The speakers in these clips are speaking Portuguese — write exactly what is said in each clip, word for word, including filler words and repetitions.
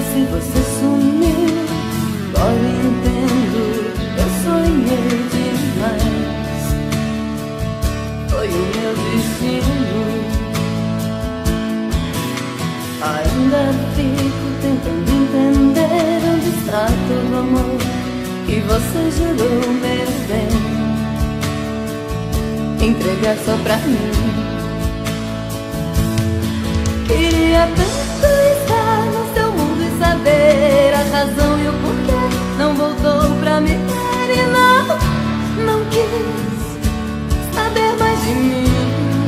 se você sumiu. Agora entendo, eu sonhei demais. Foi o meu destino. Ainda fico tentando entender onde está todo o amor que você jurou, meu bem, entregar só pra mim. Queria tanto estar no seu mundo e saber a razão e o porquê. Não voltou pra me ver e não, não quis saber mais de mim.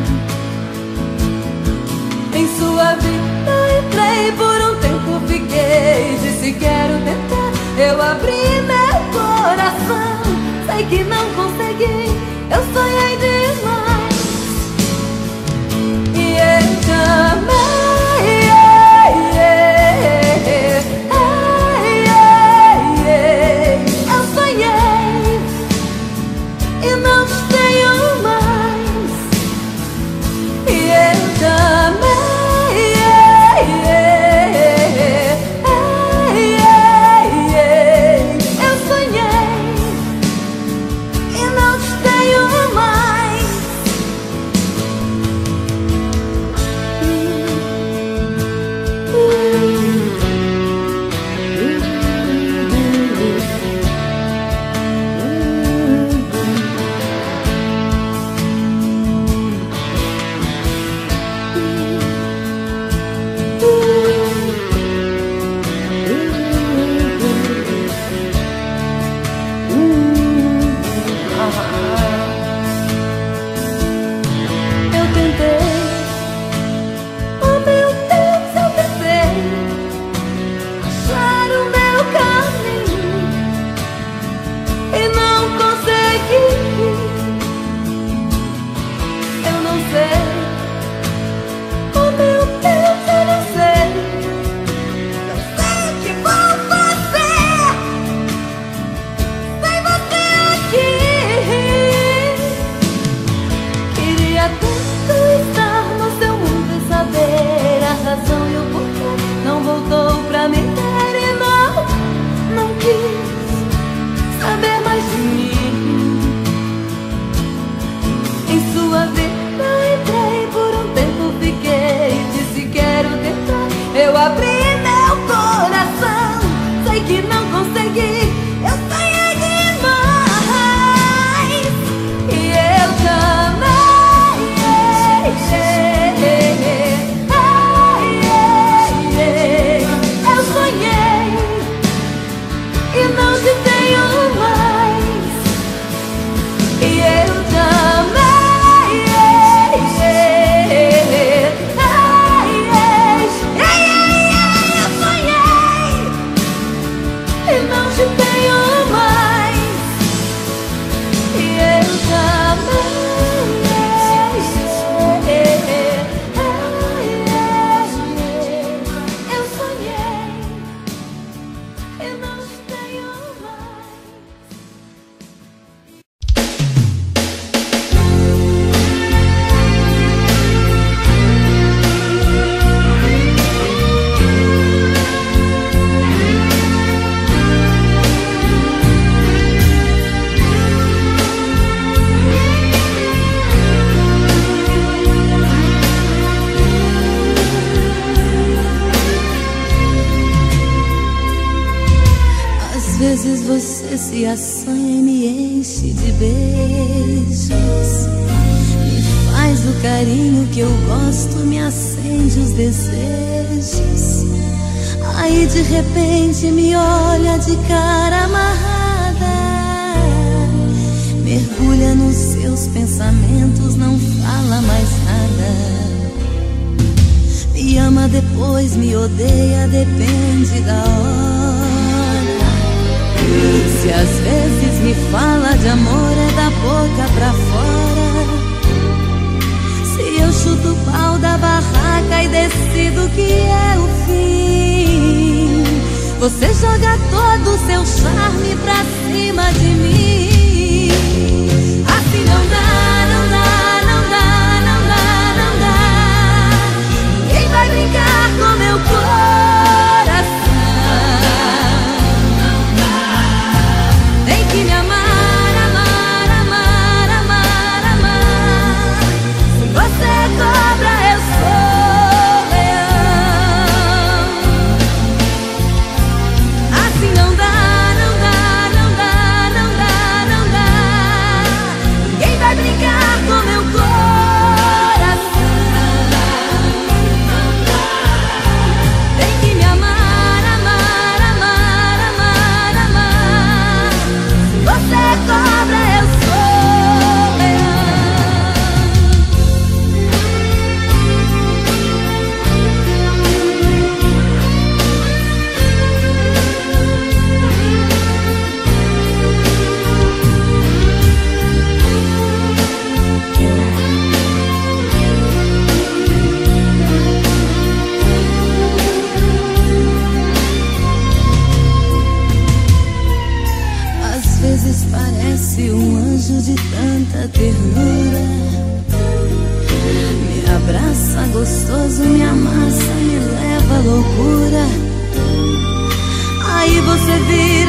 Em sua vida entrei, por um tempo fiquei. Disse quero tentar, eu abri meu coração. Sei que não consegui, eu sonhei demais. E eu te amei, yeah, yeah, yeah, yeah. Eu sonhei e não te tenho mais. E eu te amei, yeah, yeah, yeah, yeah. Eu sonhei e não te tenho mais. Eu tentei, oh meu Deus, eu tentei achar o meu caminho e não consegui. Eu não sei, oh meu Deus, eu não sei. Não sei o que vou fazer sem você aqui. Queria tanto estar no seu mundo e saber a razão e o porquê. Não voltou pra me ver e não, não quis saber mais de mim. Em sua vida entrei, por um tempo fiquei. Disse quero tentar, eu abri meu coração. Sei que não consegui, eu sonhei demais. E eu te amei, yeah, yeah, yeah, yeah. Eu sonhei e não te tenho mais. E eu te amei, yeah, yeah, yeah, yeah. Eu sonhei e não te tenho mais. E eu te amei, yeah, yeah, yeah. Eu sonhei e não te tenho mais. Às vezes você se assanha e me enche de beijos, me faz o carinho que eu gosto, me acende os desejos. Aí de repente me olha de cara amarrada, mergulha nos seus pensamentos, não fala mais nada. Me ama depois, me odeia, depende da hora. Se às vezes me fala de amor, é da boca pra fora. Se eu chuto o pau da barraca e decido que é o fim, você joga todo o seu charme pra cima de mim. Assim não dá, não dá, não dá, não dá, não dá. Ninguém vai brincar com meu coração.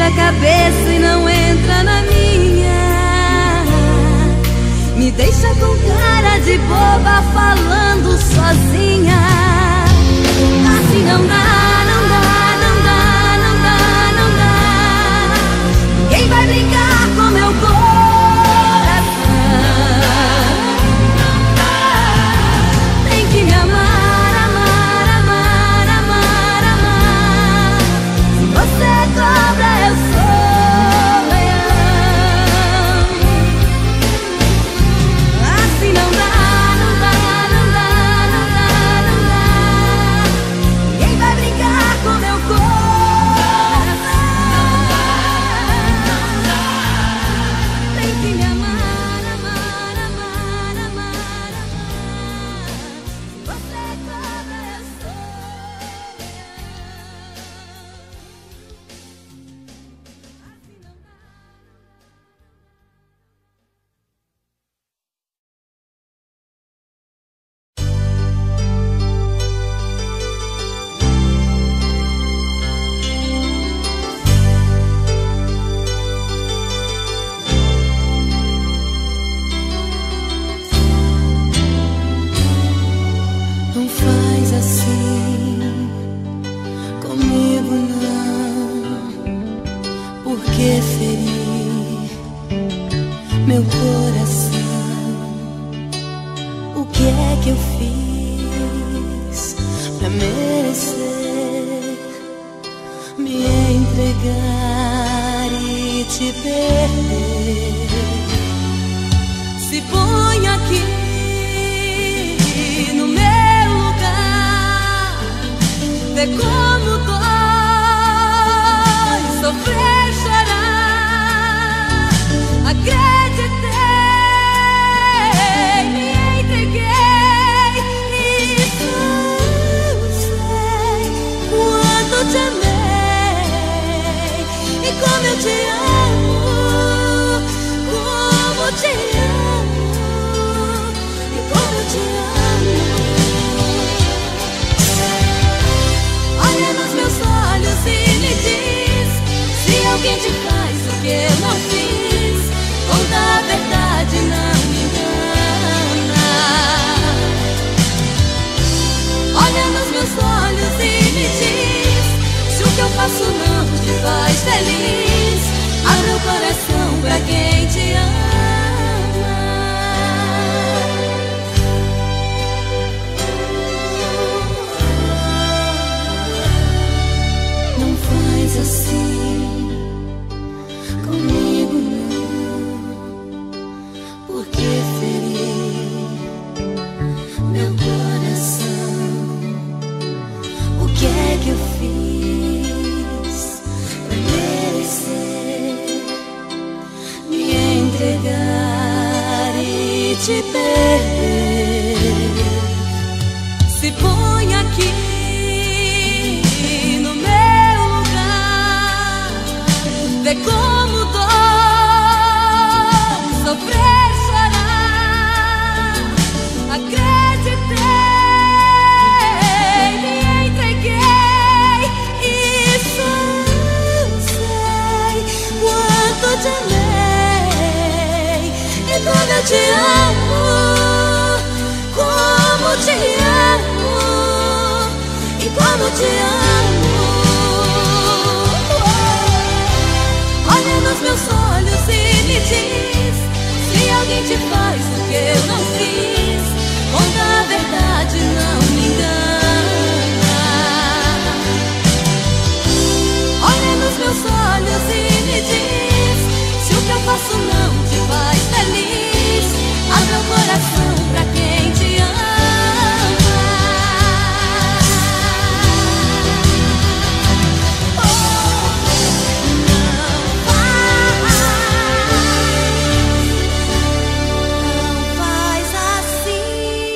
a cabeça e não entra na minha. Me deixa com cara de boba falando sozinha. Assim não dá, não dá, não dá, não dá, não dá. Ninguém vai brincar com meu coração. Tem que me amar, amar, amar, amar, amar. Se você é cobra, eu sou leão. Assim não dá, não dá, não dá, não dá, não dá. Ninguém vai brincar com meu coração. Tem que me amar, amar, amar, amar, amar. Se você é cobra, eu sou Não faz assim comigo não, porque ferir meu coração. O que é que eu fiz pra merecer me entregar e te perder? Se põe aqui no meu lugar, vê como dói sofrer, chorar. Acreditei, me entreguei, isso eu sei. Quanto te amei e como eu te amo, como te amo e como eu te amo. Olha nos meus olhos e me diz se alguém te faz o que eu não fiz. Conta a verdade, não me engana. Olha nos meus olhos e me diz se o que eu faço não te faz feliz. Abre o coração pra quem te ama. Não faz assim comigo não, porque ferir meu coração. O que é que eu fiz pra merecer me entregar e te perder? Se põe aqui no meu lugar, vê como dói sofrer, chorar. Acreditei, me entreguei, isso eu sei. Quanto te amei e como eu te amo, como te amo e como te amo. Olha nos meus olhos e me diz se alguém te faz o que eu não fiz. Conta a verdade, não me engana. Olha nos meus olhos e me diz se o que eu faço não te faz feliz. Abre o coração pra quem te ama. Oh, não faz, não faz assim.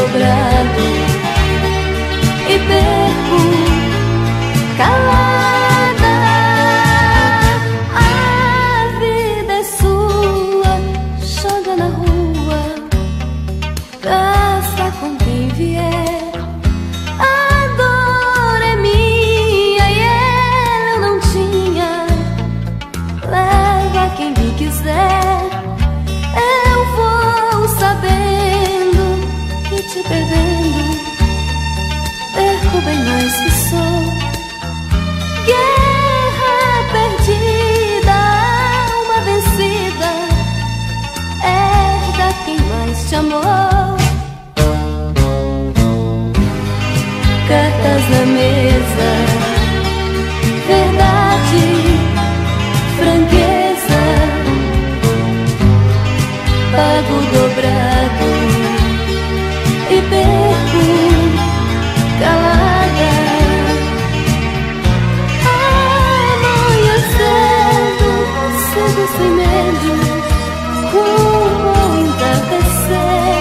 dobrado e perco calada. A vida é sua, joga na rua, dança com quem vier. A dor é minha e ela eu não tinha. Leva quem me quiser. Eu vou sabendo que te perdendo perco bem mais que sou. Guerra perdida, alma vencida, herda quem mais te amou. Cartas na mesa, verdade, franqueza, pago dobrado e perco calada. Amanhecendo, cedo sem medo, rumo ao entardecer.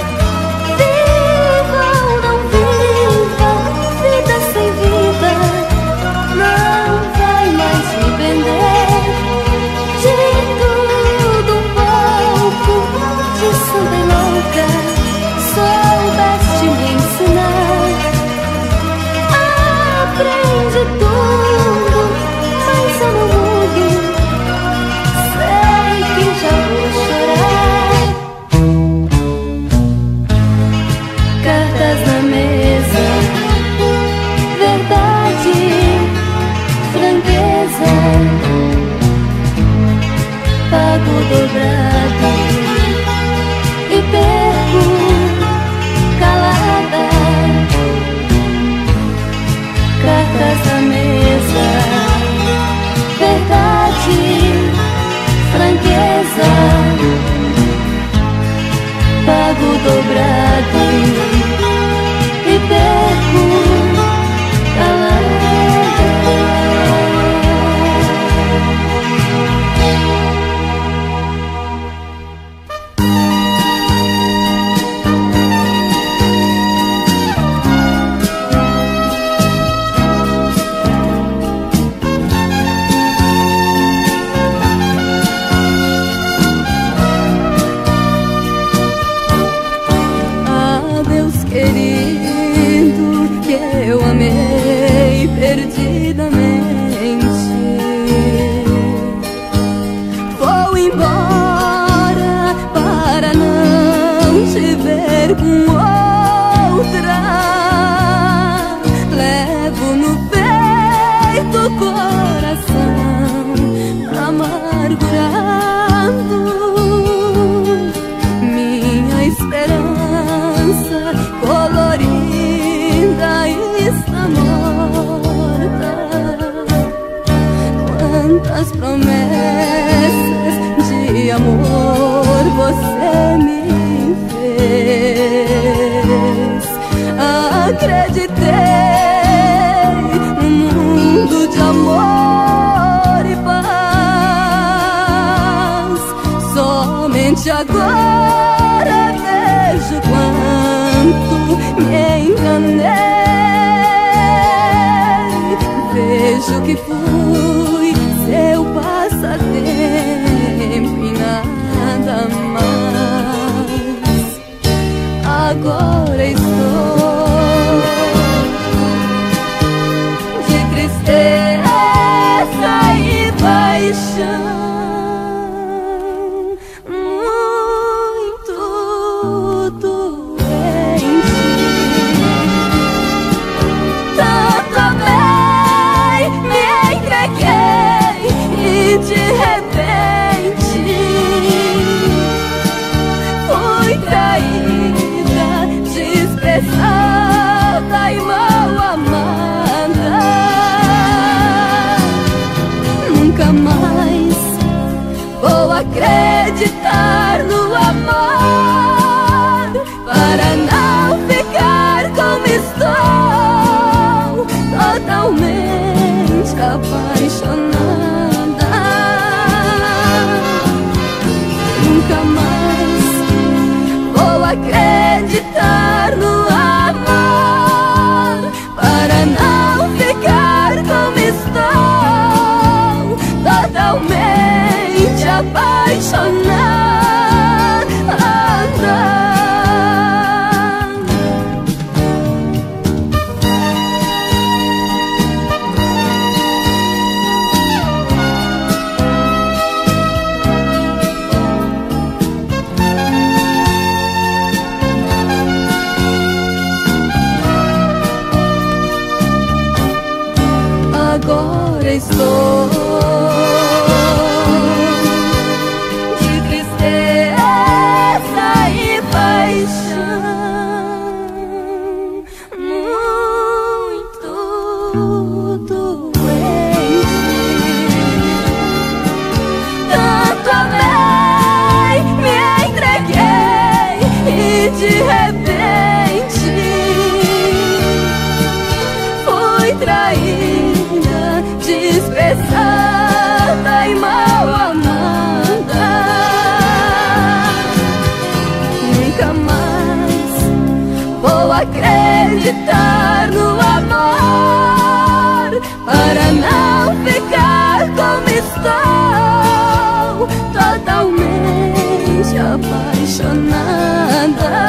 Viva ou não viva, vida sem vida não vai mais me prender. De tudo um pouco, de samba e louca, soubeste me ensinar. Aprende tudo, mas eu não mudo. Sei que já vou chorar. Cartas na mesa, verdade, franqueza, pago dobrado e perco calada. Cartas na mesa, verdade, franqueza, pago dobrado e perco calada. Querido, que eu amei perdidamente, vou embora para não te ver com outra. Levo no peito o coração amargurado, minha esperança colorida está morta. Quantas promessas de amor você me fez. Acreditei num mundo de amor e paz. Somente agora vejo quanto me enganei. Vejo que fui seu passatempo e nada mais. Agora estou de tristeza e paixão. De repente fui traída, desprezada e mal amada. Nunca mais vou acreditar no amor, para não ficar como estou, totalmente apaixonada. Nunca mais vou acreditar nunca mais vou acreditar no amor, para não ficar como estou, totalmente apaixonada.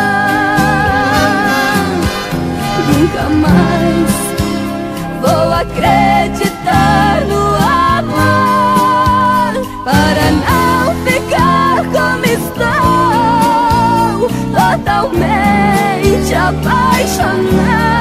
Nunca mais vou acreditar no amor, para não ficar como estou, totalmente apaixonada.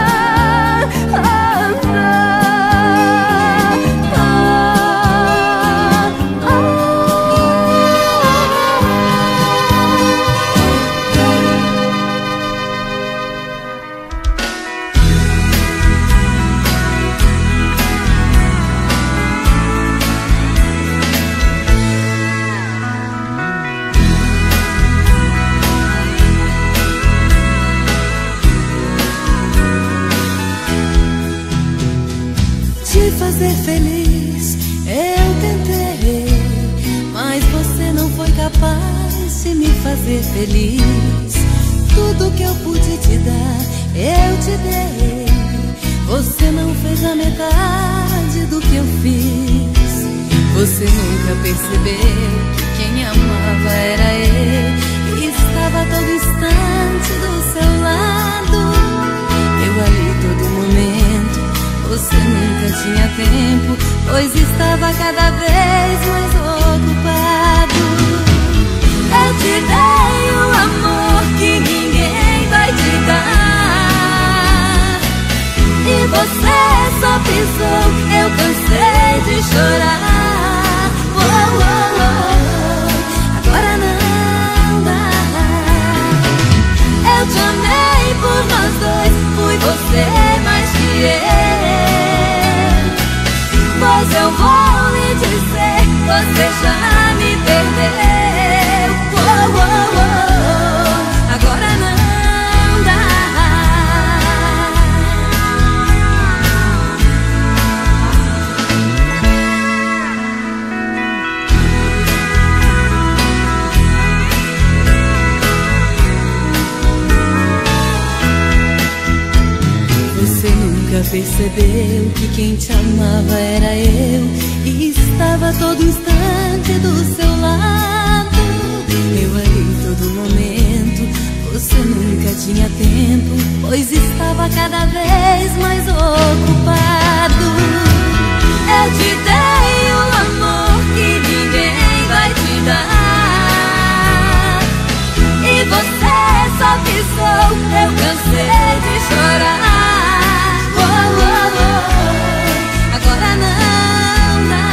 Fazer feliz eu tentei, mas você não foi capaz de me fazer feliz. Tudo que eu pude te dar, eu te dei. Você não fez a metade do que eu fiz. Você nunca percebeu que quem amava era eu, e estava a todo instante do seu lado. Eu ali todo momento, você nunca tinha tempo, pois estava cada vez mais ocupado. Eu te dei o amor que ninguém vai te dar, e você só pisou, eu cansei de chorar. Oh, oh, oh, agora não dá. Eu te amei por nós dois, fui você mais que eu. Pois eu vou lhe dizer, você já me perdeu. Oh, oh, oh, agora não dá. Você nunca percebeu que quem te amava era eu, e estava a todo instante do seu lado. Eu ali todo momento, você nunca tinha tempo, pois estava cada vez mais ocupado. Eu te dei o amor que ninguém vai te dar, e você só pisou, eu cansei de chorar. Agora não dá.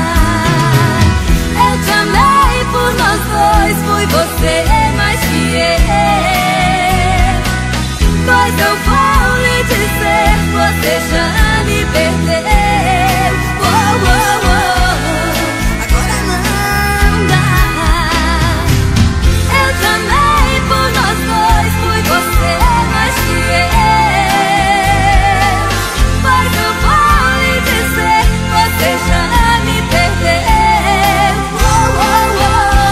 Eu te amei por nós dois, fui você mais que eu. Pois eu vou lhe dizer, você já me perdeu. Oh, oh, oh, agora não dá. Eu te amei por nós dois, fui você mais que eu. Pois eu vou lhe dizer, você já me perdeu. Oh, oh,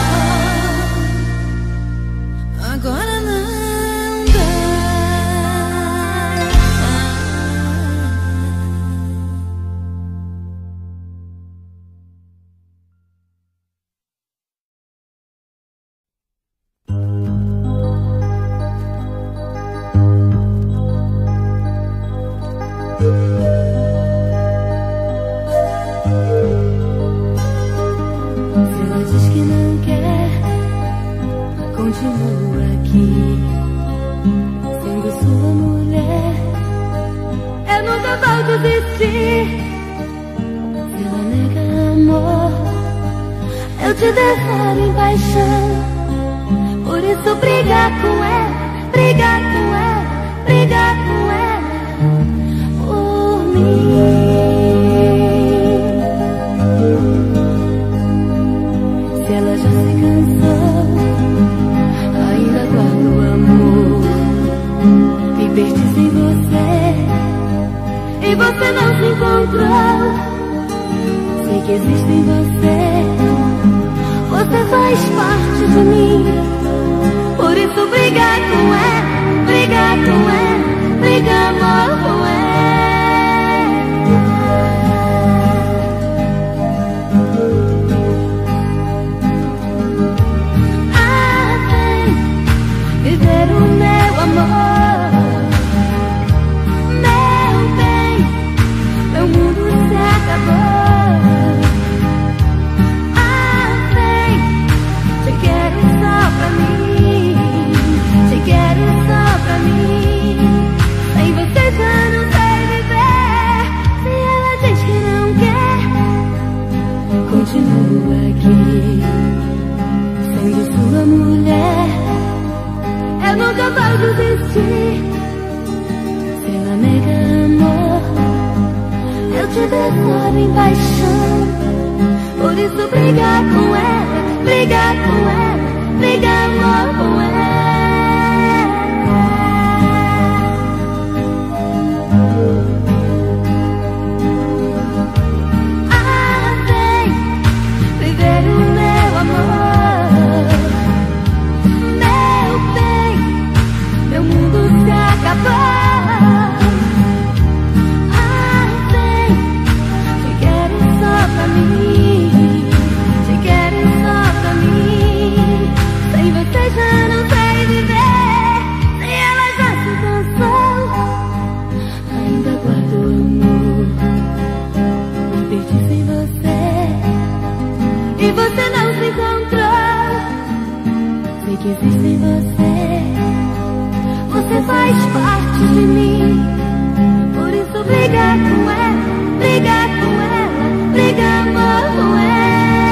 oh, agora não dá. Continua aqui, sendo sua mulher. Eu nunca vou desistir. Se ela nega amor, eu te declaro em paixão. Por isso brigar com ela, brigar com ela, brigar com ela por mim. Se ela já se cansou, ainda guardo amor, me perdi sem você, e você não se encontrou. Sei que existe em você, você faz parte de mim. Por isso briga com ela, briga com ela, briga amor com ela. Viver o meu amor, meu bem, meu mundo se acabou. Ah, vem, te quero só pra mim, te quero só pra mim. Sem você já não sei viver. Se ela diz que não quer, continua aqui, sendo sua mulher. Eu nunca vou desistir. Se ela nega amor, eu te devoro em paixão. Por isso briga com ela, briga com ela, briga amor com ela. Ah, vem viver o meu amor, meu bem, meu mundo se acabou. Ah, vem, te quero só pra mim, te quero só pra mim. Sem você já não sei viver. Se ela já se cansou, ainda guardo amor. Me perdi sem você e você não se encontrou. Sei que existe em você, você faz parte de mim. Por isso briga com ela, briga com ela, briga amor com ela.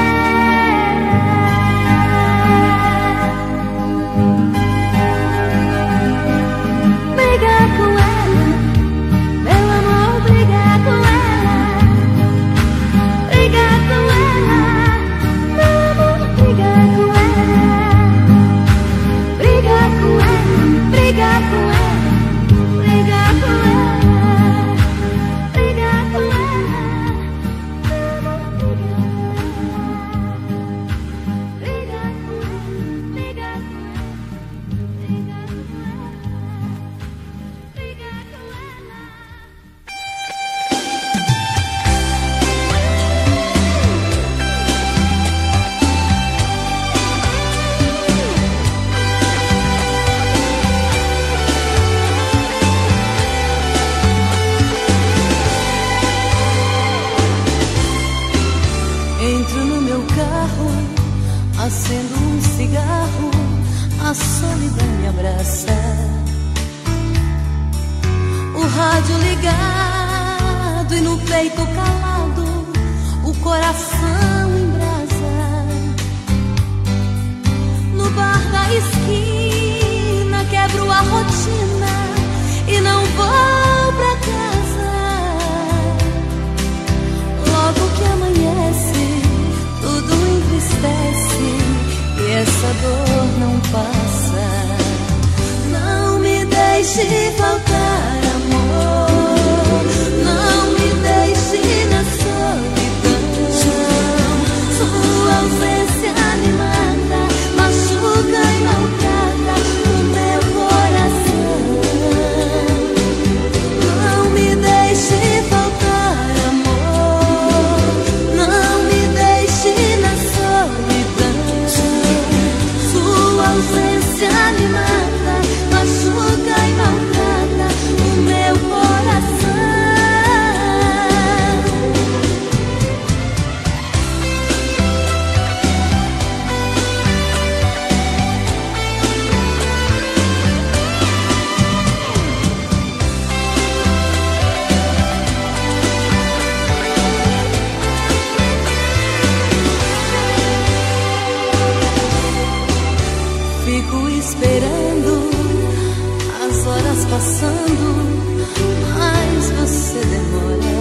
Briga com ela, meu amor, briga com ela. Briga com ela, meu amor, briga com ela. Briga com ela, briga com ela, briga com ela, briga com ela, meu amor, briga com ela. Briga com ela, briga com ela, briga com ela, briga com ela. Entro no meu carro, acendo um cigarro, a solidão me abraça. O rádio ligado e no peito calado, o coração em brasa. No bar da esquina quebro a rotina e não vou pra casa. Logo que amanhece, tudo entristece e essa dor não passa. Não me deixe faltar amor, não me deixe na solidão. Sua ausência me mata, machuca e maltrata o meu coração. Não me deixe faltar amor, não me deixe na solidão. Sua ausência me mata, machuca e maltrata o meu coração. Fico esperando as horas passando, mas você demora.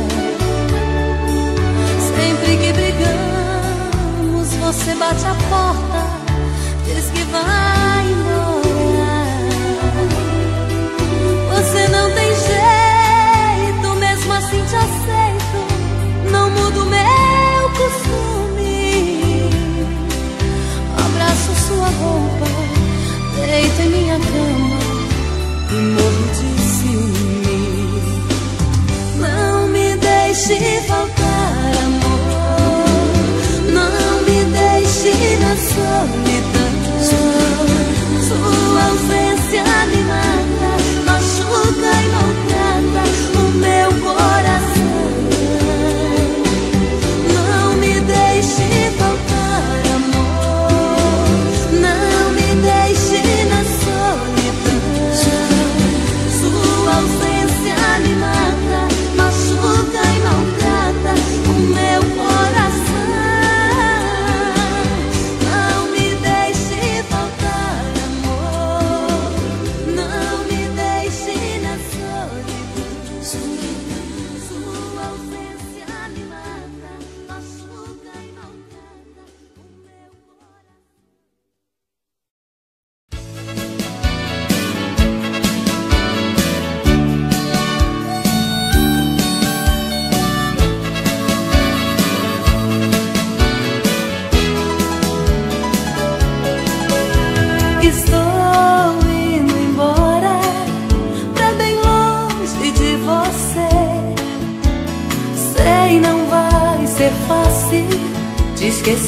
Sempre que brigamos, você bate a porta, diz que vai embora. Você não tem jeito, mesmo assim te aceito, não mudo meu costume. Abraço sua roupa, deito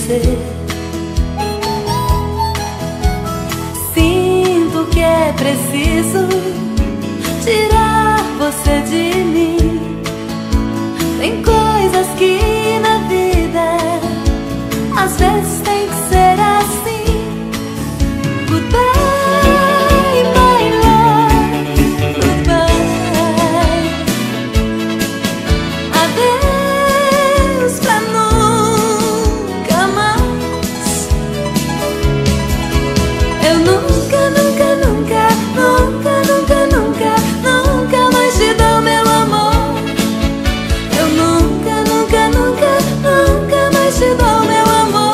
você. Sinto que é preciso tirar você de mim. Tem coisas que na vida às vezes tem que ser assim. Goodbye, my love, goodbye. Adeus pra nunca mais. Eu nunca, nunca, nunca, nunca, nunca, nunca, nunca mais te dou meu amor. Eu nunca, nunca, nunca, nunca mais te dou meu amor.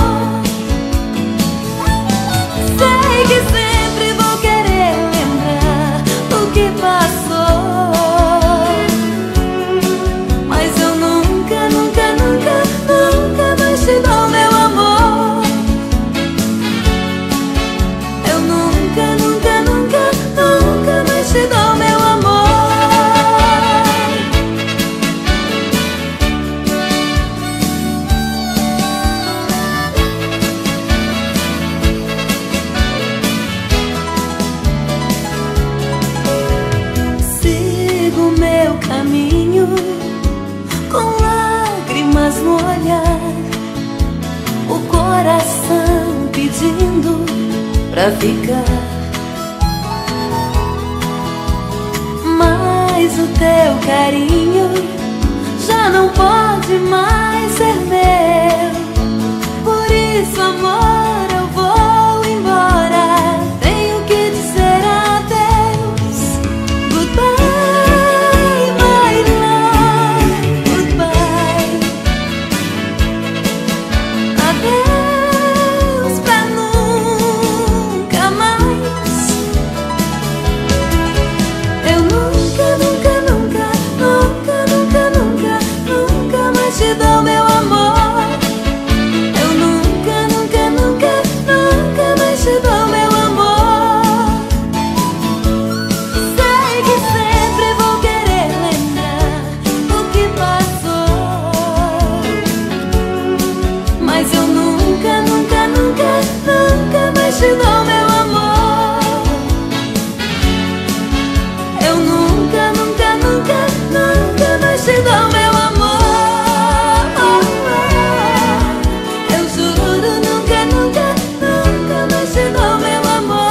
Sei que sempre vou querer lembrar o que passou, mas eu nunca, nunca, nunca, nunca mais te dou meu amor. Eu nunca, nunca, nunca, nunca mais te dou meu amor. Sigo meu caminho com lágrimas no olhar, o coração pedindo pra ficar. Mas o teu carinho já não pode mais ser meu. Por isso, amor, eu vou embora. Tenho que dizer adeus. Goodbye, my love, goodbye. Adeus pra nunca mais. Eu nunca, nunca, nunca, nunca, nunca, nunca, nunca mais te dou meu amor. Eu nunca, nunca, nunca, nunca mais te dou meu amor. Sei que sempre vou querer lembrar o que passou, mas eu nunca, nunca, nunca, nunca mais te dou meu amor. Eu nunca, nunca, nunca, nunca mais te dou meu amor. Eu juro, nunca, nunca, nunca mais te dou meu amor.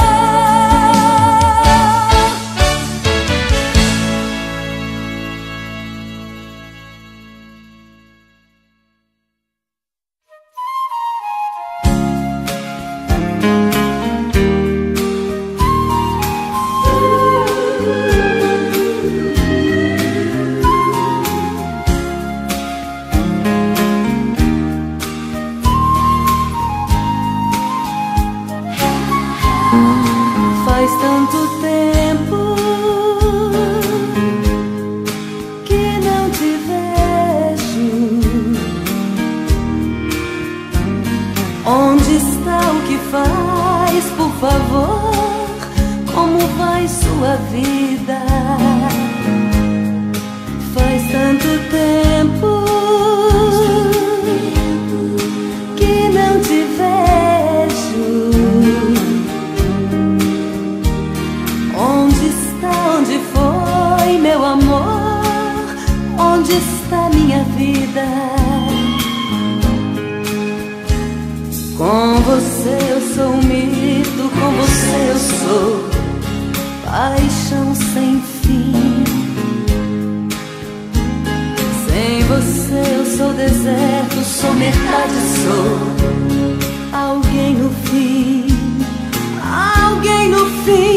Faz tanto tempo que não te vejo. Onde está o que faz, por favor? Como vai sua vida? Faz tanto tempo que não te vejo. Onde está, onde foi meu amor? Onde está minha vida? Com você eu sou um mito, com você eu sou paixão sem fim. Sem você eu sou deserto, sou metade, sou alguém no fim, alguém no fim.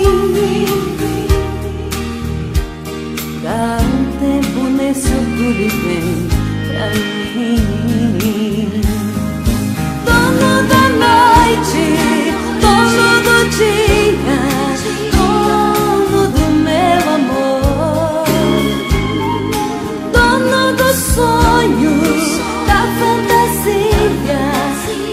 Dá um tempo nesse orgulho e vem pra mim. Dono da noite, dono do dia, dono do meu amor, dono dos sonhos, da fantasia,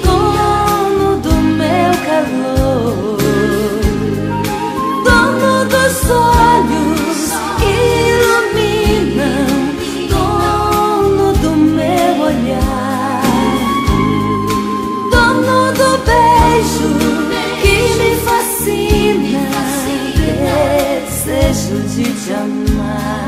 dono do meu calor, dono desejo de te amar.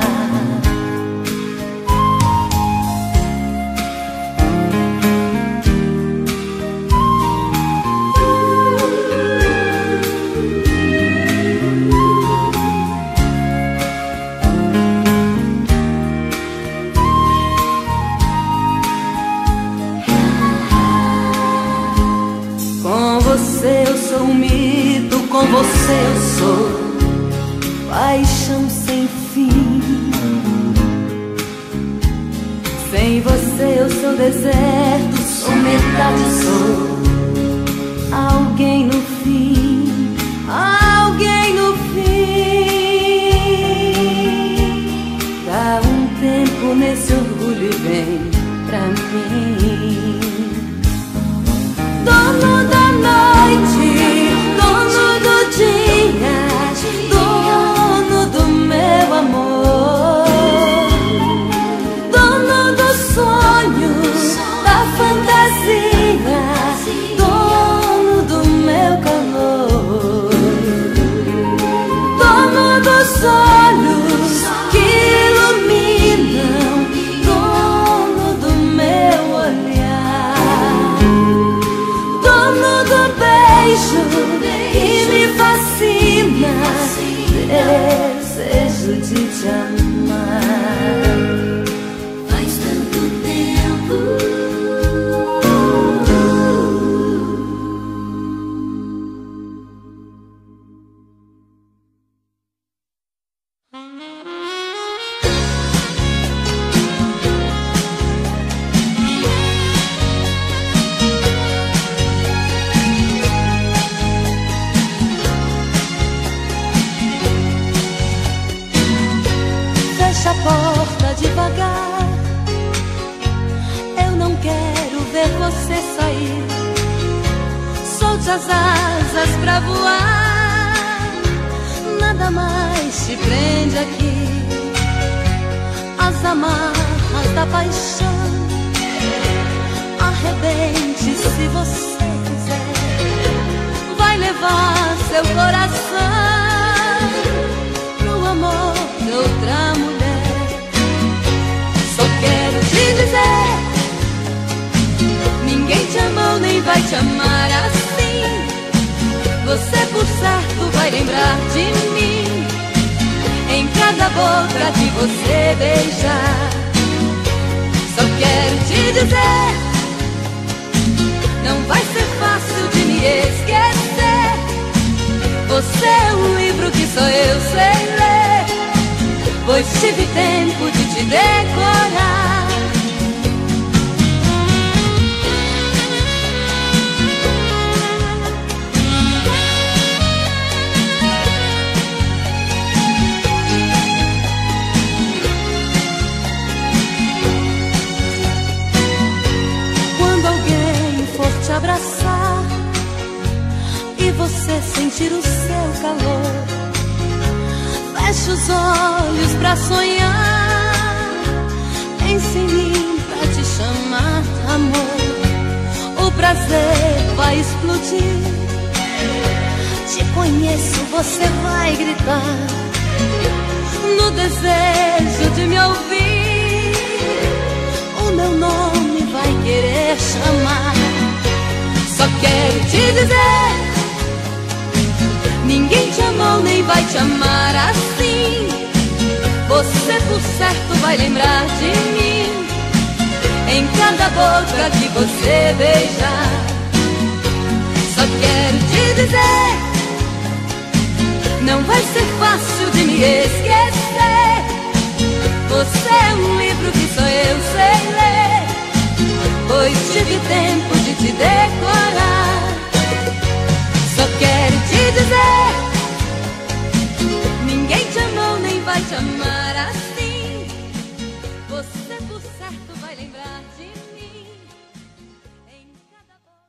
Com você eu sou um mito, com você eu sou paixão sem fim. Sem você eu sou deserto, sou metade, sou alguém no fim, alguém no fim. Dá um tempo nesse orgulho e vem pra mim. Dono da noite, dono do dia, dono do meu amor, dono dos sonhos, da fantasia, dono do meu calor, dono dos olhos que iluminam, dono do meu olhar, dono do beijo que me fascina, desejo de te amar. Faz tanto tempo. Fecha a porta devagar, eu não quero ver você sair. Solte as asas pra voar, nada mais te prende aqui. As amarras da paixão, arrebente se você quiser. Vai levar seu coração pro amor de outra mulher. Só quero te dizer, ninguém te amou nem vai te amar assim. Você por certo vai lembrar de mim em cada boca que você beijar. Só quero te dizer, não vai ser fácil de me esquecer. Você é um livro que só eu sei ler, pois tive tempo de te decorar. Quando alguém for te abraçar e você sentir o seu calor, feche os olhos pra sonhar, pense em mim pra te chamar de amor. O prazer vai explodir, te conheço, você vai gritar, no desejo de me ouvir, o meu nome vai querer chamar. Só quero te dizer, ninguém te amou nem vai te amar assim. Você por certo vai lembrar de mim em cada boca que você beijar. Só quero te dizer, não vai ser fácil de me esquecer. Você é um livro que só eu sei ler, pois tive tempo de te decorar. Só quero te dizer, ninguém te amou nem vai te amar assim. Você por certo vai lembrar de mim em cada boca.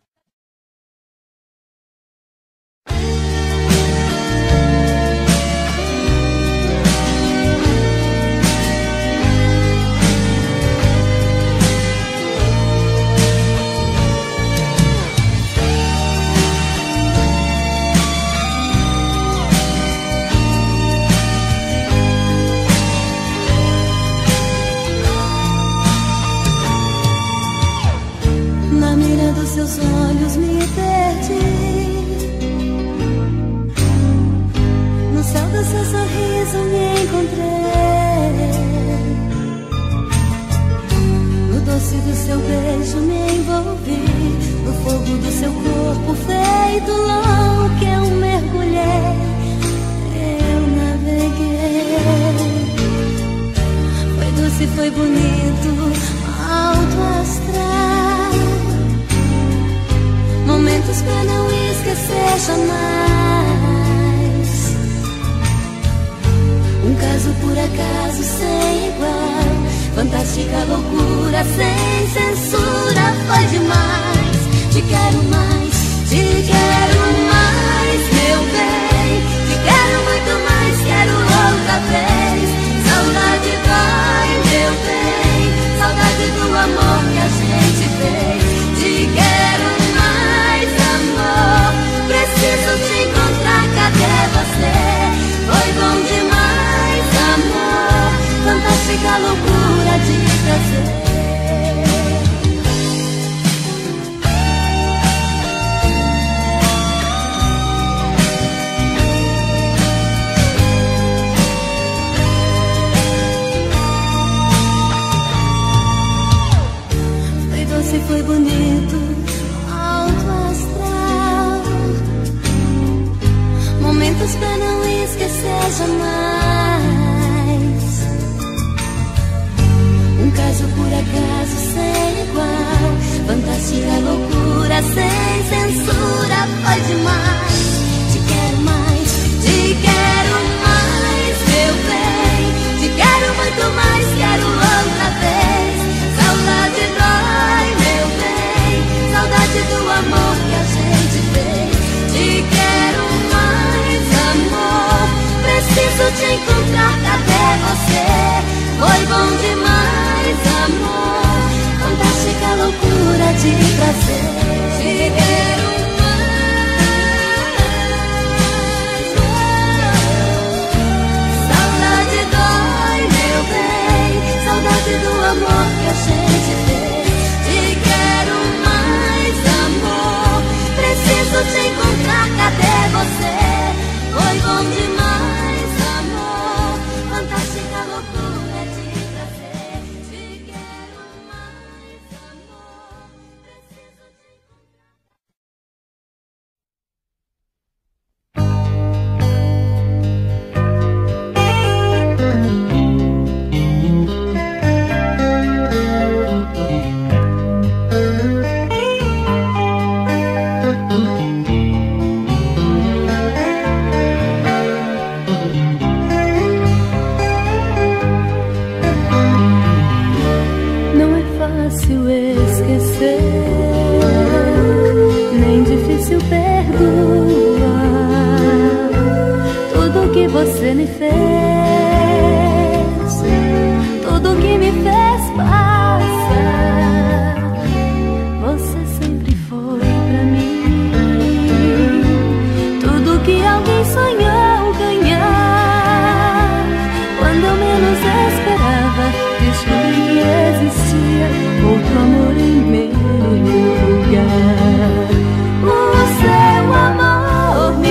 sorriso me encontrei, no doce do seu beijo me envolvi, no fogo do seu corpo feito louco eu mergulhei, eu naveguei. Foi doce, foi bonito, alto astral, momentos pra não esquecer jamais. Um caso por acaso sem igual, fantástica loucura sem censura, foi demais. Te quero mais, te quero mais, meu bem. Te quero muito mais, quero outra vez. Saudade dói, meu bem, saudade do amor que a gente fez. Te quero mais, amor, preciso te encontrar, cadê você? Foi bom demais, amor, fantástica loucura de prazer. Foi bonito, alto astral, momentos pra não esquecer jamais. Um caso por acaso sem igual, fantástica loucura sem censura, foi demais. Te quero mais, te quero mais, meu bem. Te quero muito mais, quero outra vez. Saudade dói, saudade do amor que a gente fez. Te quero mais, amor, preciso te encontrar, cadê você? Foi bom demais, amor, fantástica loucura de prazer. Te quero mais, saudade dói, meu bem, saudade do amor que a gente fez. Te quero mais, amor, preciso te encontrar, cadê você? Foi bom demais, amor, fantástica loucura de prazer. Te quero mais, amor, preciso te você me fez, tudo que me fez passar. Você sempre foi pra mim, tudo que alguém sonhou ganhar. Quando eu menos esperava, descobri que existia outro amor em meu lugar. O seu amor me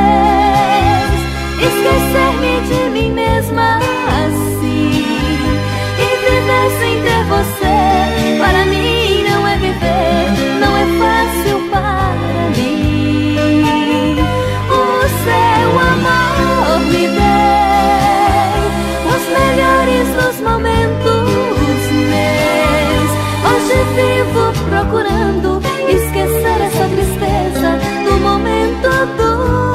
esquecer-me de mim mesma assim, e viver sem ter você, para mim não é viver, não é fácil para mim. O seu amor me deu os melhores dos momentos meus. Hoje vivo procurando esquecer essa tristeza do momento do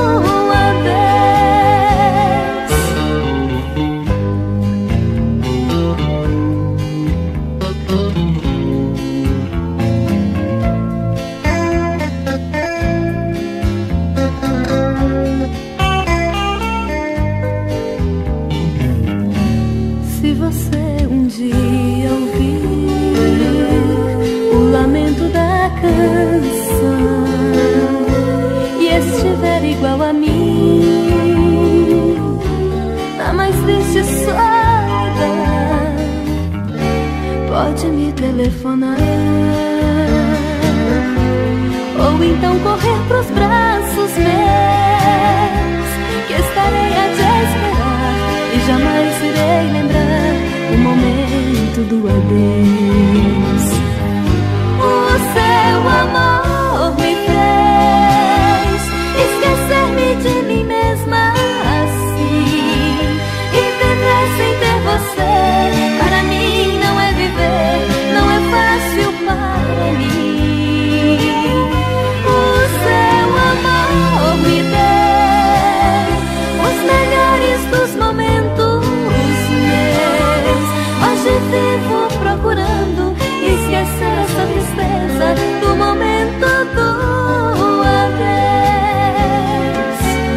igual a mim, na mais triste solidão, pode me telefonar, ou então correr pros braços meus, que estarei a te esperar. jamais irei lembrar o momento do adeus. O seu amor me fez esquecer-me de mim mesma assim, e viver sem ter você para mim não é viver, não é fácil para mim. O seu amor me deu os melhores dos momentos meus. Hoje vivo procurando esquecer essa tristeza do momento do adeus.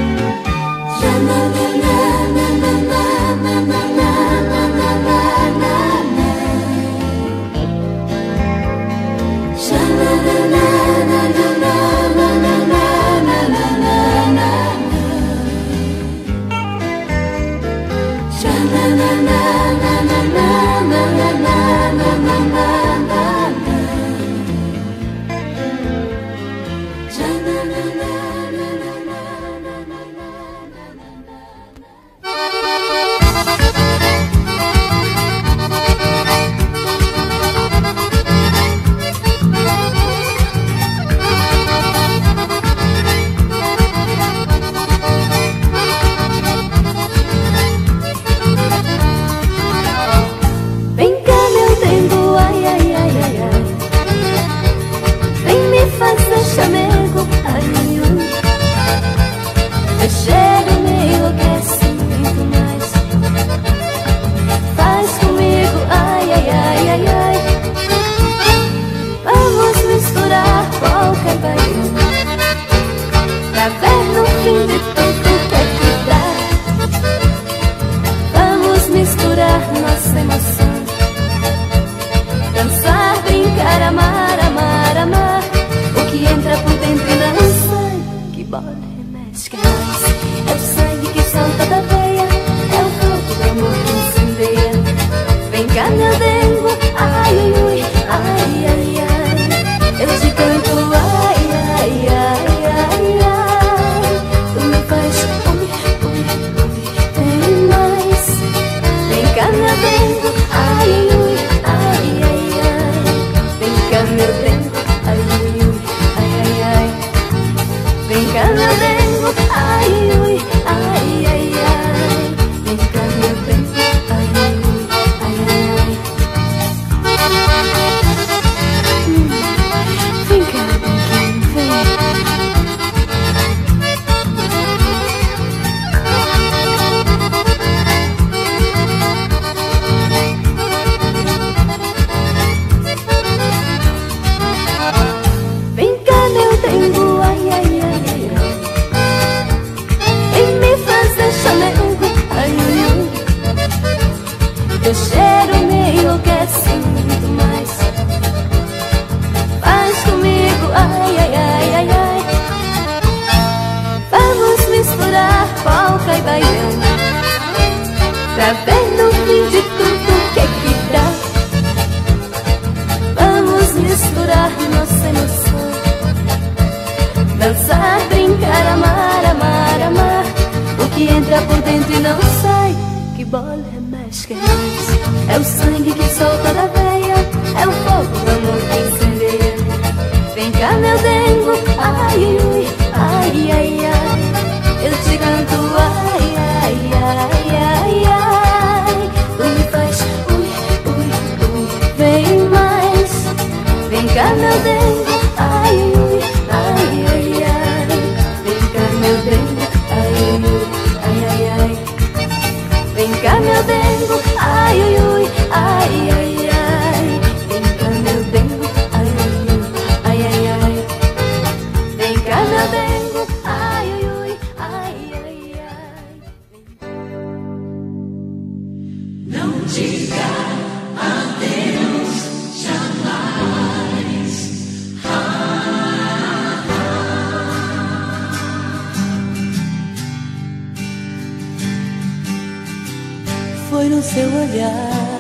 Foi no seu olhar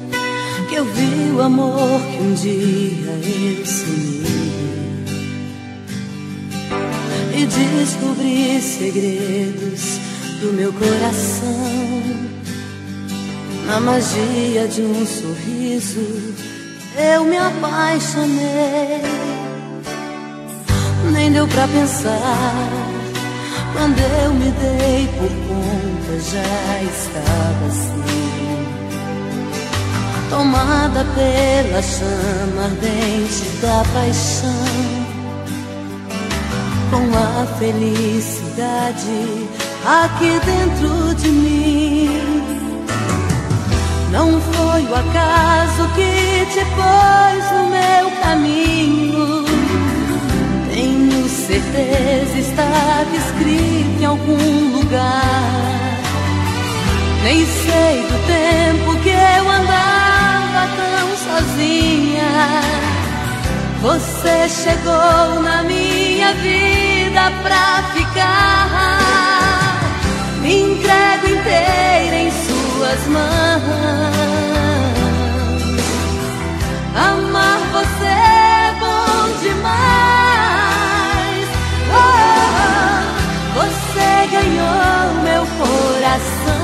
que eu vi o amor que um dia eu sonhei, e descobri segredos do meu coração. Na magia de um sorriso eu me apaixonei. Nem deu pra pensar, quando eu me dei por conta já estava assim, tomada pela chama ardente da paixão, com a felicidade aqui dentro de mim. Não foi o acaso que te pôs no meu caminho, tenho certeza estava escrito em algum lugar. Nem sei do tempo que eu andava tão sozinha, você chegou na minha vida pra ficar. Me entrego inteira em suas mãos. Amar você é bom demais. Oh, você ganhou meu coração.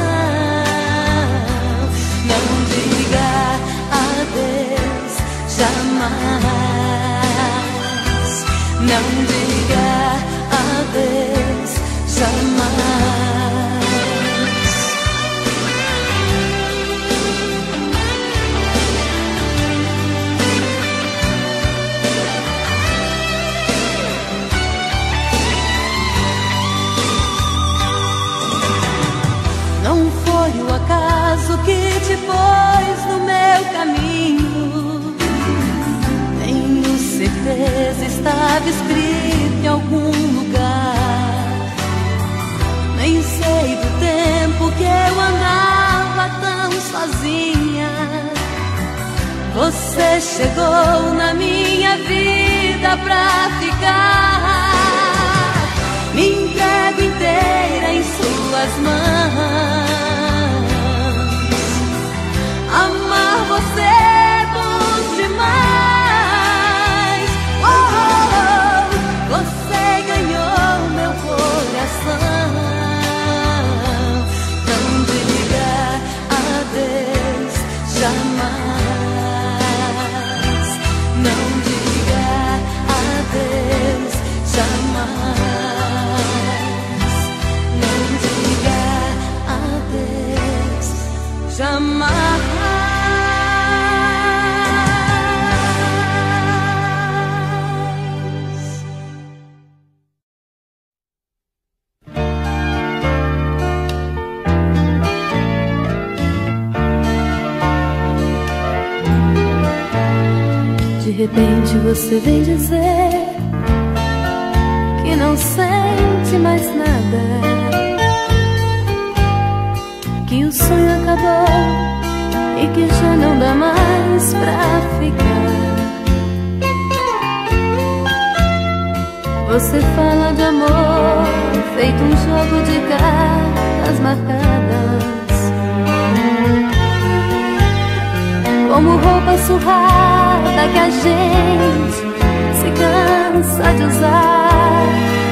Não diga adeus jamais. Não diga adeus jamais. Não foi o acaso que te pôs no meu caminho, tenho certeza estava escrito em algum lugar. Nem sei do tempo que eu andava tão sozinha, você chegou na minha vida pra ficar. Me entrego inteira em suas mãos. Amar você é bom demais. Oh, oh, oh, você ganhou meu coração. Não diga adeus jamais. Não diga adeus jamais. Jamais. De repente você vem dizer que não sente mais nada, que o sonho acabou e que já não dá mais pra ficar. Você fala de amor feito um jogo de cartas marcadas, como roupa surrada que a gente se cansa de usar.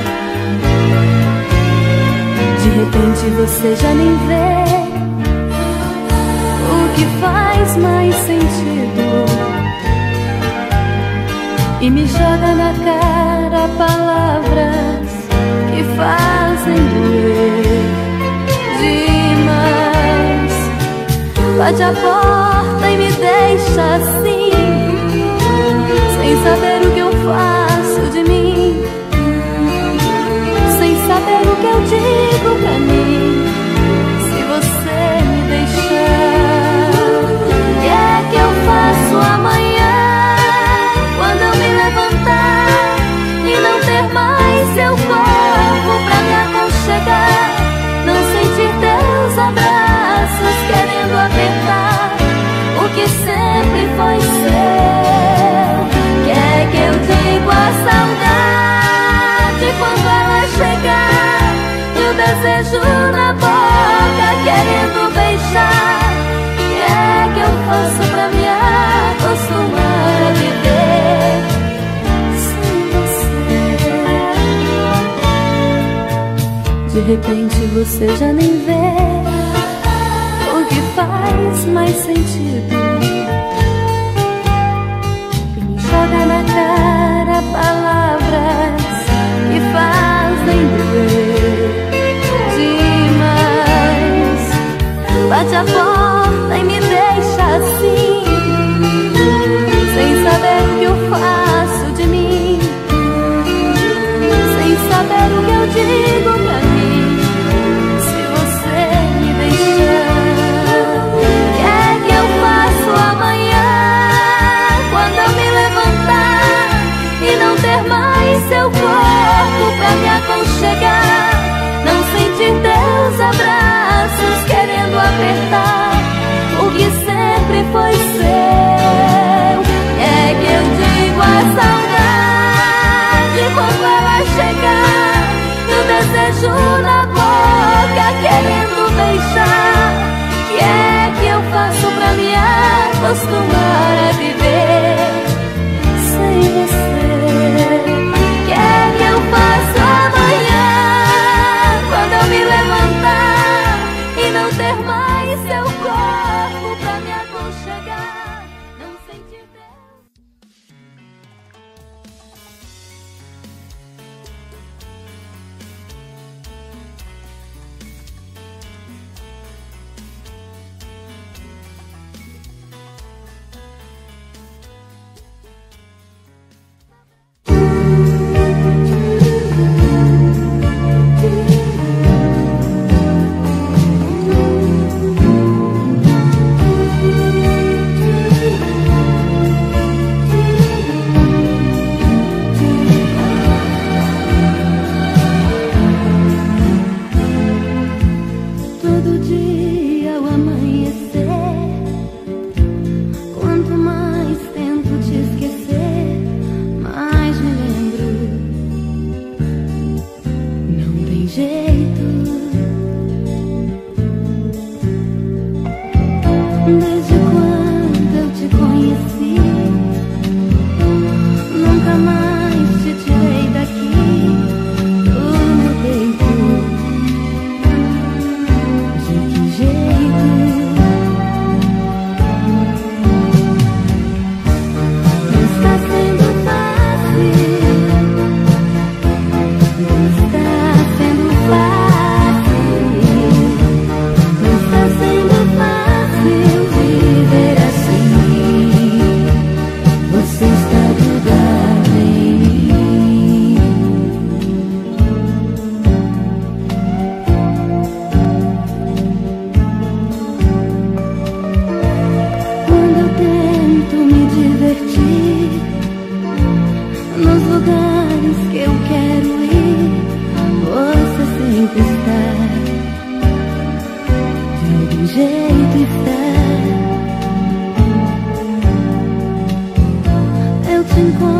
De repente você já nem vê o que faz mais sentido e me joga na cara palavras que fazem doer demais. Bate a porta e me deixa assim, sem saber o que eu faço de mim, sem saber o que eu digo pra mim. Se você me deixar, o que é que eu faço amanhã, quando eu me levantar e não ter mais seu corpo pra me aconchegar, não sentir teus abraços querendo apertar o que sempre foi seu? O que é que eu digo à saudade quando ela chegar e o desejo na boca querendo beijar? O que é que eu faço pra me acostumar a viver sem você? De repente você já nem vê o que faz mais bate a porta e me deixa assim, sem saber o que eu faço de mim, sem saber o que eu digo pra mim. Se você me deixar, o que é que eu faço amanhã, quando eu me levantar e não ter mais seu corpo pra me aconchegar, não sentir teus abraços querendo apertar o que sempre foi seu. É que eu digo a saudade quando ela chegar, e o desejo na boca querendo beijar. Que é que eu faço pra me acostumar a viver sem você? Que é que eu faço amanhã, quando eu me levantar e não ter mais seu corpo pra me aconchegar, não sentir jeito está. Eu te encontro.